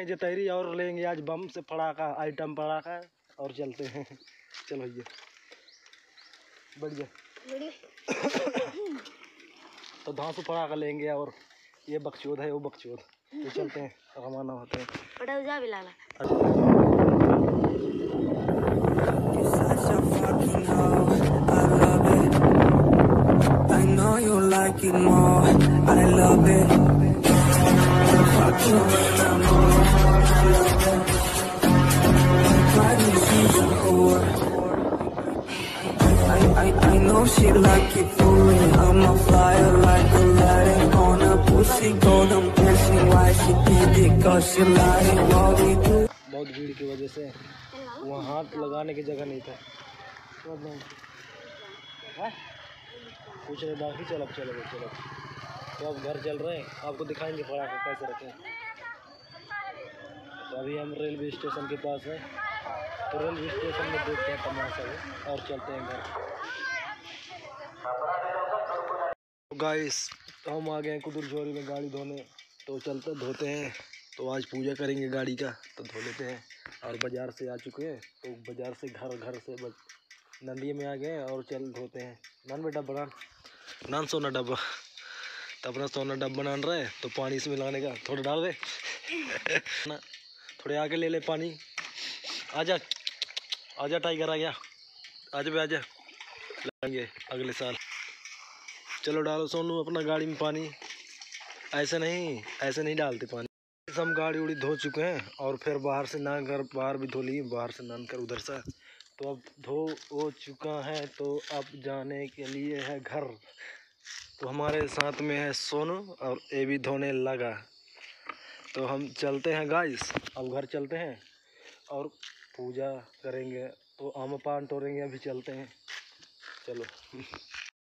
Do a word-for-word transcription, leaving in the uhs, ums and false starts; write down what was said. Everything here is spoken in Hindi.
हैं जो तैयारी और लेंगे आज बम से पड़ाका आइटम पड़ाका और चलते हैं। चलो ये बढ़िया तो धांसू से पड़ाका लेंगे और ये बकचोद है वो बकचोद तो चलते हैं रवाना होते हैं। I, I know she like it for me. I'm a flyer like a light on a pussy gold. I'm dancing why she did it cause she like what we do. बहुत भीड़ की वजह से वहाँ हाथ लगाने की जगह नहीं था। कुछ नहीं बाकी चलो चलो चलो तो अब घर चल रहे हैं, आपको दिखाएंगे पड़ाका कैसे रखे हैं। तो अभी हम रेलवे स्टेशन के पास हैं, तो रेलवे स्टेशन में देखते हैं तमाशा और चलते हैं घर। गाइस हम आ गए हैं कुदुरझोरी में गाड़ी धोने, तो चलते धोते हैं। तो आज पूजा करेंगे गाड़ी का तो धो लेते हैं। और बाज़ार से आ चुके हैं तो बाज़ार से घर घर से नंदी में आ गए और चल धोते हैं। नान बेटा बना नान सोना डब्बा तो अपना सोना डब्बा बना रहा है तो पानी से मिलाने का थोड़ा डाल दे ना, थोड़े आगे ले ले पानी। आजा आजा टाइगर आ गया, आज भी आजा लाएंगे अगले साल। चलो डालो सोनू अपना गाड़ी में पानी, ऐसे नहीं ऐसे नहीं डालते पानी। हम गाड़ी उड़ी धो चुके हैं और फिर बाहर से ना कर बाहर भी धो लिए, बाहर से नान कर उधर से। तो अब धो हो चुका है तो अब जाने के लिए है घर। तो हमारे साथ में है सोनू और ये भी धोने लगा। तो हम चलते हैं गाइस, अब घर चलते हैं और पूजा करेंगे। तो आम पान तोड़ेंगे, अभी चलते हैं चलो।